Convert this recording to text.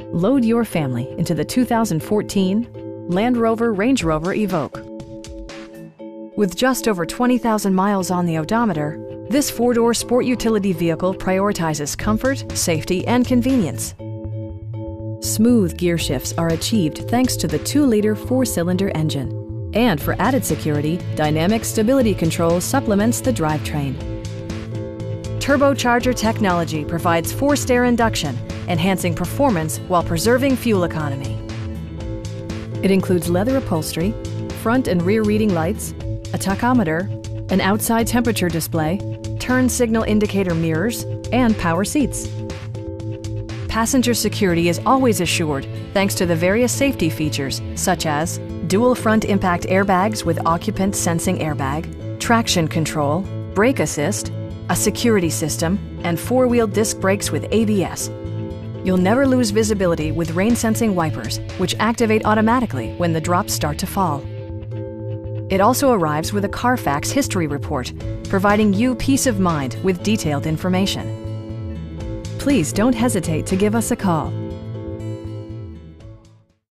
Load your family into the 2014 Land Rover Range Rover Evoque. With just over 20,000 miles on the odometer, this four-door sport utility vehicle prioritizes comfort, safety, and convenience. Smooth gear shifts are achieved thanks to the 2-liter 4-cylinder engine. And for added security, dynamic stability control supplements the drivetrain. Turbocharger technology provides forced air induction, enhancing performance while preserving fuel economy. It includes leather upholstery, front and rear reading lights, a tachometer, an outside temperature display, turn signal indicator mirrors, and power seats. Passenger security is always assured thanks to the various safety features such as dual front impact airbags with occupant sensing airbag, traction control, brake assist, a security system, and 4-wheel disc brakes with ABS. You'll never lose visibility with rain-sensing wipers, which activate automatically when the drops start to fall. It also arrives with a Carfax history report, providing you peace of mind with detailed information. Please don't hesitate to give us a call.